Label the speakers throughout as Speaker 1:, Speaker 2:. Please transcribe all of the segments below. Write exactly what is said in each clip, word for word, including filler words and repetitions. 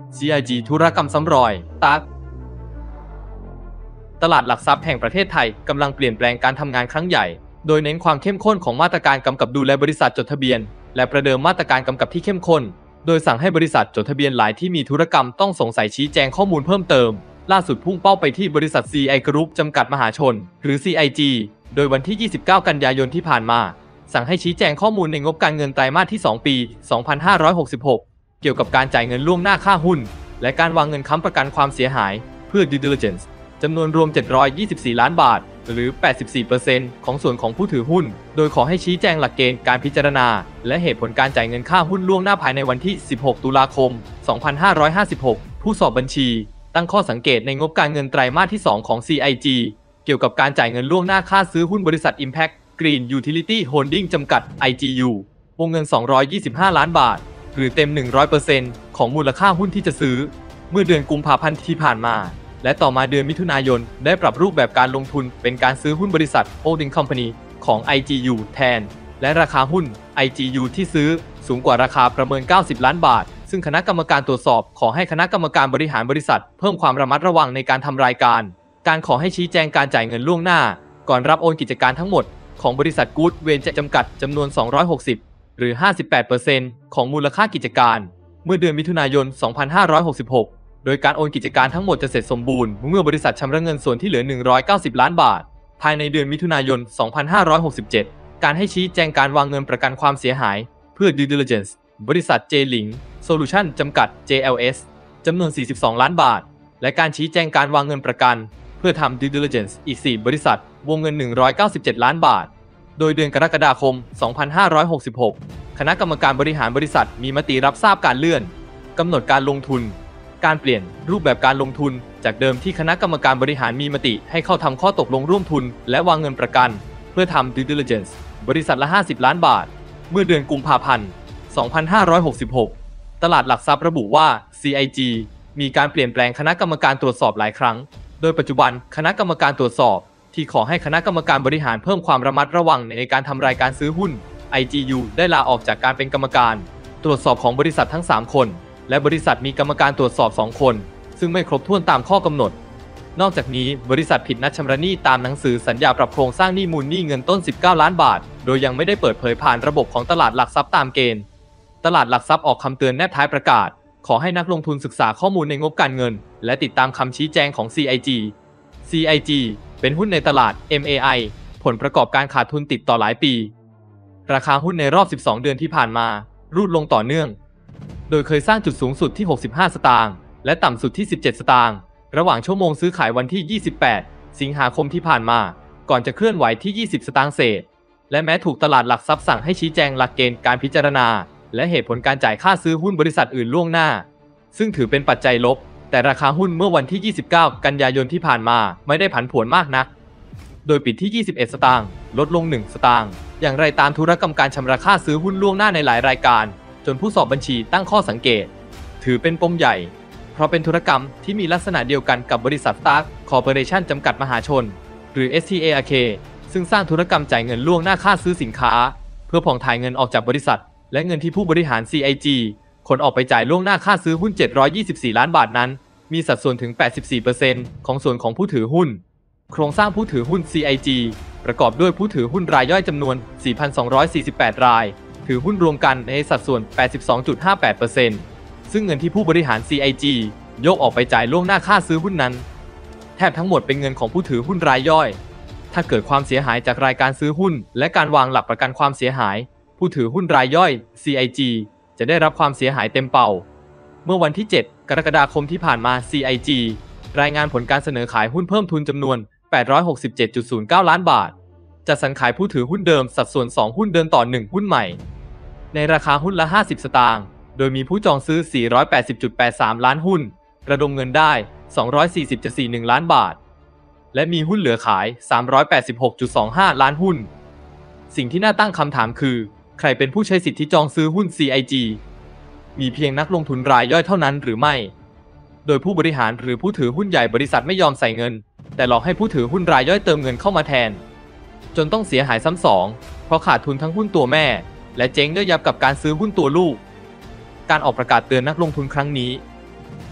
Speaker 1: ซี ไอ จี ธุรกรรมซ้ำรอยตากตลาดหลักทรัพย์แห่งประเทศไทยกำลังเปลี่ยนแปลงการทำงานครั้งใหญ่โดยเน้นความเข้มข้นของมาตรการกำกับดูแลบริษัทจดทะเบียนและประเดิมมาตรการกำกับที่เข้มข้นโดยสั่งให้บริษัทจดทะเบียนหลายที่มีธุรกรรมต้องสงสัยชี้แจงข้อมูลเพิ่มเติมล่าสุดพุ่งเป้าไปที่บริษัท ซี ไอ Group จำกัดมหาชนหรือ ซี ไอ จี โดยวันที่ยี่สิบเก้ากันยายนที่ผ่านมาสั่งให้ชี้แจงข้อมูลในงบการเงินไตรมาสที่สองปีสองพันห้าร้อยหกสิบหกเกี่ยวกับการจ่ายเงินล่วงหน้าค่าหุ้นและการวางเงินค้ำประกันความเสียหายเพื่อ Due Diligence จำนวนรวมเจ็ดร้อยยี่สิบสี่ล้านบาทหรือ แปดสิบสี่เปอร์เซ็นต์ ของส่วนของผู้ถือหุ้นโดยขอให้ชี้แจงหลักเกณฑ์การพิจารณาและเหตุผลการจ่ายเงินค่าหุ้นล่วงหน้าภายในวันที่สิบหกตุลาคมสองพันห้าร้อยห้าสิบหกผู้สอบบัญชีตั้งข้อสังเกตในงบการเงินไตรมาสที่สองของ ซี ไอ จี เกี่ยวกับการจ่ายเงินล่วงหน้าค่าซื้อหุ้นบริษัท Impact Green Utility Holding จำกัด ไอ จี ยู วงเงินสองร้อยยี่สิบห้าล้านบาทหรือเต็ม หนึ่งร้อยเปอร์เซ็นต์ ของมูลค่าหุ้นที่จะซื้อเมื่อเดือนกุมภาพันธ์ที่ผ่านมาและต่อมาเดือนมิถุนายนได้ปรับรูปแบบการลงทุนเป็นการซื้อหุ้นบริษัท Holding Company ของ ไอ จี ยู แทนและราคาหุ้น ไอ จี ยู ที่ซื้อสูงกว่าราคาประเมินเก้าสิบล้านบาทซึ่งคณะกรรมการตรวจสอบขอให้คณะกรรมการบริหารบริษัทเพิ่มความระมัดระวังในการทำรายการการขอให้ชี้แจงการจ่ายเงินล่วงหน้าก่อนรับโอนกิจการทั้งหมดของบริษัทกู๊ดเวนจำกัดจำนวนสองร้อยหกสิบหรือ ห้าสิบแปดเปอร์เซ็นต์ ของมูลค่ากิจการเมื่อเดือนมิถุนายนสองพันห้าร้อยหกสิบหกโดยการโอนกิจการทั้งหมดจะเสร็จสมบูรณ์เมื่อบริษัทชำระเงินส่วนที่เหลือหนึ่งร้อยเก้าสิบล้านบาทภายในเดือนมิถุนายนสองพันห้าร้อยหกสิบเจ็ดการให้ชี้แจงการวางเงินประกันความเสียหายเพื่อ Due Diligence บริษัท J-Link Solution จำกัด เจ แอล เอส จำนวนสี่สิบสองล้านบาทและการชี้แจงการวางเงินประกันเพื่อทำ Due Diligence อีกสี่บริษัทวงเงินหนึ่งร้อยเก้าสิบเจ็ดล้านบาทโดยเดือนกรกฎาคมสองพันห้าร้อยหกสิบหกคณะกรรมการบริหารบริษัทมีมติรับทราบการเลื่อนกำหนดการลงทุนการเปลี่ยนรูปแบบการลงทุนจากเดิมที่คณะกรรมการบริหารมีมติให้เข้าทำข้อตกลงร่วมทุนและวางเงินประกันเพื่อทำ Due Diligence บริษัทละห้าสิบล้านบาทเมื่อเดือนกุมภาพันธ์สองพันห้าร้อยหกสิบหกตลาดหลักทรัพย์ระบุว่า ซี ไอ จี มีการเปลี่ยนแปลงคณะกรรมการตรวจสอบหลายครั้งโดยปัจจุบันคณะกรรมการตรวจสอบที่ขอให้คณะกรรมการบริหารเพิ่มความระมัดระวังในการทำรายการซื้อหุ้น ไอ จี ยู ได้ลาออกจากการเป็นกรรมการตรวจสอบของบริษัททั้งสามคนและบริษัทมีกรรมการตรวจสอบสองคนซึ่งไม่ครบถ้วนตามข้อกำหนดนอกจากนี้บริษัทผิดนัดชำระหนี้ตามหนังสือสัญญาปรับโครงสร้างหนี้มูลหนี้เงินต้นสิบเก้าล้านบาทโดยยังไม่ได้เปิดเผยผ่านระบบของตลาดหลักทรัพย์ตามเกณฑ์ตลาดหลักทรัพย์ออกคำเตือนแนบท้ายประกาศขอให้นักลงทุนศึกษาข้อมูลในงบการเงินและติดตามคำชี้แจงของ ซี ไอ จี ซี ไอ จี เป็นหุ้นในตลาด เอ็ม เอ ไอ ผลประกอบการขาดทุนติดต่อหลายปีราคาหุ้นในรอบสิบสองเดือนที่ผ่านมารูดลงต่อเนื่องโดยเคยสร้างจุดสูงสุดที่หกสิบห้าสตางค์และต่ำสุดที่สิบเจ็ดสตางค์ระหว่างชั่วโมงซื้อขายวันที่ยี่สิบแปดสิงหาคมที่ผ่านมาก่อนจะเคลื่อนไหวที่ยี่สิบสตางค์เศษและแม้ถูกตลาดหลักทรัพย์สั่งให้ชี้แจงหลักเกณฑ์การพิจารณาและเหตุผลการจ่ายค่าซื้อหุ้นบริษัทอื่นล่วงหน้าซึ่งถือเป็นปัจจัยลบแต่ราคาหุ้นเมื่อวันที่ยี่สิบเก้ากันยายนที่ผ่านมาไม่ได้ผันผวนมากนักโดยปิดที่ยี่สิบเอ็ดสตางค์ลดลงหนึ่งสตางค์อย่างไรตามธุรกรรมการชำระค่าซื้อหุ้นล่วงหน้าในหลายรายการจนผู้สอบบัญชีตั้งข้อสังเกตถือเป็นปมใหญ่เพราะเป็นธุรกรรมที่มีลักษณะเดียวกันกับบริษัท Stark Corporation จำกัดมหาชนหรือ เอส ที เอ อาร์ เค ซึ่งสร้างธุรกรรมจ่ายเงินล่วงหน้าค่าซื้อสินค้าเพื่อผ่องถ่ายเงินออกจากบริษัทและเงินที่ผู้บริหาร ซี ไอ จี ขนออกไปจ่ายล่วงหน้าค่าซื้อหุ้นเจ็ดร้อยยี่สิบสี่ล้านบาทนั้นมีสัดส่วนถึง แปดสิบสี่เปอร์เซ็นต์ ของส่วนของผู้ถือหุ้นโครงสร้างผู้ถือหุ้น ซี ไอ จี ประกอบด้วยผู้ถือหุ้นรายย่อยจำนวน สี่พันสองร้อยสี่สิบแปด รายถือหุ้นรวมกันในสัดส่วน แปดสิบสองจุดห้าแปดเปอร์เซ็นต์ ซึ่งเงินที่ผู้บริหาร ซี ไอ จี ยกออกไปจ่ายล่วงหน้าค่าซื้อหุ้นนั้นแทบทั้งหมดเป็นเงินของผู้ถือหุ้นรายย่อยถ้าเกิดความเสียหายจากรายการซื้อหุ้นและการวางหลักประกันความเสียหายผู้ถือหุ้นรายย่อย ซี ไอ จี จะได้รับความเสียหายเต็มเป่าเมื่อวันที่เจ็ดกรกฎาคมที่ผ่านมา ซี ไอ จี รายงานผลการเสนอขายหุ้นเพิ่มทุนจำนวน แปดร้อยหกสิบเจ็ดจุดศูนย์เก้า ล้านบาทจัดสรรขายผู้ถือหุ้นเดิมสัดส่วนสองหุ้นเดินต่อหนึ่งหุ้นใหม่ในราคาหุ้นละห้าสิบสตางค์โดยมีผู้จองซื้อ สี่ร้อยแปดสิบจุดแปดสาม ล้านหุ้นระดมเงินได้ สองร้อยสี่สิบจุดสี่หนึ่ง ล้านบาทและมีหุ้นเหลือขาย สามร้อยแปดสิบหกจุดสองห้า ล้านหุ้นสิ่งที่น่าตั้งคำถามคือใครเป็นผู้ใช้สิทธิจองซื้อหุ้น ซี ไอ จี มีเพียงนักลงทุนรายย่อยเท่านั้นหรือไม่โดยผู้บริหารหรือผู้ถือหุ้นใหญ่บริษัทไม่ยอมใส่เงินแต่หลอกให้ผู้ถือหุ้นรายย่อยเติมเงินเข้ามาแทนจนต้องเสียหายซ้ำสองเพราะขาดทุนทั้งหุ้นตัวแม่และเจ๊งด้วยยับกับการซื้อหุ้นตัวลูกการออกประกาศเตือนนักลงทุนครั้งนี้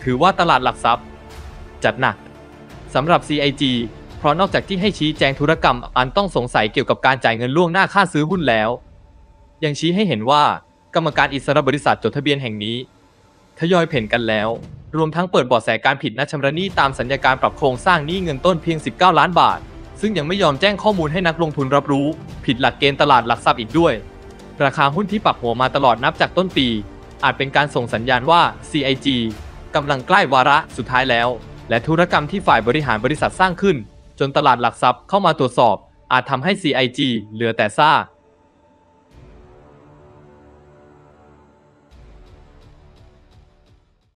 Speaker 1: ถือว่าตลาดหลักทรัพย์จัดหนักสำหรับ ซี ไอ จี เพราะนอกจากที่ให้ชี้แจงธุรกรรมอันต้องสงสัยเกี่ยวกับการจ่ายเงินล่วงหน้าค่าซื้อหุ้นแล้วยังชี้ให้เห็นว่ากรรมการอิสระบริษัทจดทะเบียนแห่งนี้ทยอยเพ่นกันแล้วรวมทั้งเปิดเบาะแสการผิดนัดชำระหนี้ตามสัญญาการปรับโครงสร้างหนี้เงินต้นเพียงสิบเก้าล้านบาทซึ่งยังไม่ยอมแจ้งข้อมูลให้นักลงทุนรับรู้ผิดหลักเกณฑ์ตลาดหลักทรัพย์อีกด้วยราคาหุ้นที่ปรับหัวมาตลอดนับจากต้นปีอาจเป็นการส่งสัญญาณว่า ซี ไอ จี กำลังใกล้วาระสุดท้ายแล้วและธุรกรรมที่ฝ่ายบริหารบริษัทสร้างขึ้นจนตลาดหลักทรัพย์เข้ามาตรวจสอบอาจทำให้ ซี ไอ จี เหลือแต่ซาก